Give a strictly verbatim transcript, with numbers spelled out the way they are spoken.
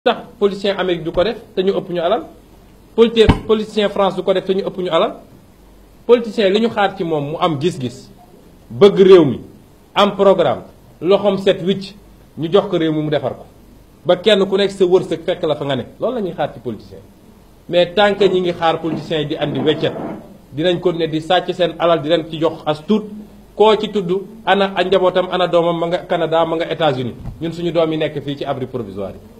tax politicien Amérique du ko def te ñu ëpp ñu alal politicien politicien France du ko def te ñu ëpp ñu alal politicien li ñu xaar ci moom mu am gis-gis bëgg réew mi am programme loxoom set wicc ñu jox ko réew mi mu defar ko ba kenn ku nekk sa wërsëg fekk la fa nga ne loolu la ñuy xaar ci politicien mais tant que ñi ngi xaar politiciens yi di andi weccet dinañ ko ne di sàcc seen alal di leen ci jox as tuut koo ci tudd ana a njabootam ana doomam ma nga Canada ma nga États-Unis ñun suñu doom yi nekk fii ci abri provisoire yi